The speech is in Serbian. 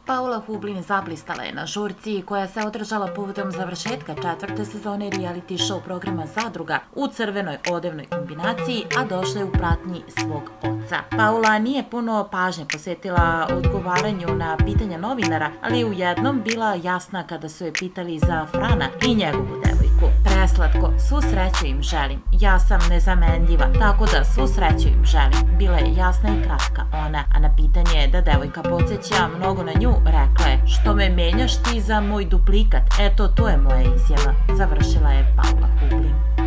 Paula Hublin zablistala je na žurci koja se održala povodom završetka 4. sezone reality show programa Zadruga u crvenoj odevnoj kombinaciji, a došla je u pratnji svog oca. Paula nije puno pažnje posvetila odgovaranju na pitanja novinara, ali je u jednom bila jasna kada su je pitali za Frana i njegovu devojku. Preslatko, svu sreću im želim, ja sam nezamenljiva, tako da svu sreću im želim. Bila je jasna i kratka ona, a na pitanje da devojka podsjeća mnogo na nju, rekla je: što me menjaš ti za moj duplikat, eto to je moja izjava, završila je Paula Hublin.